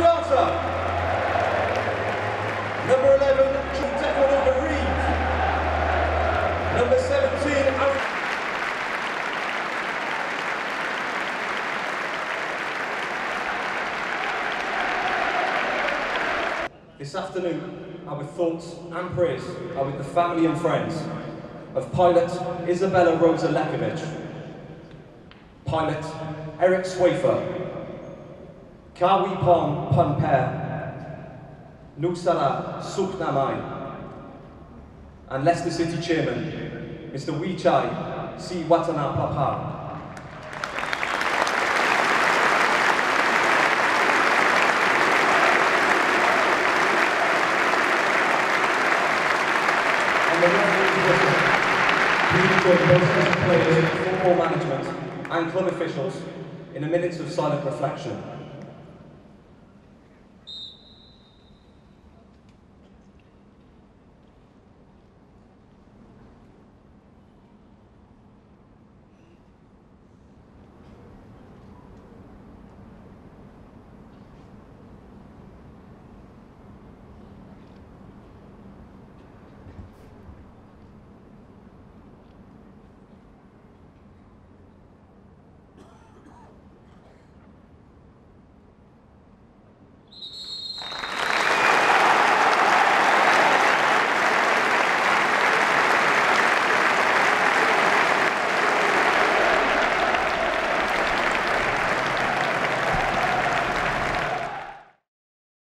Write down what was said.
Number 11, Declan Reed. Number 17, This afternoon, our thoughts and prayers are with the family and friends of pilot Isabella Rosa Lekovic, pilot Eric Swafer, Kawi Pong Punper, Nusara Suknamai, and Leicester City Chairman, Mr. Vichai Srivaddhanaprabha. And the referee, please join both players, football management and club officials in a minute of silent reflection.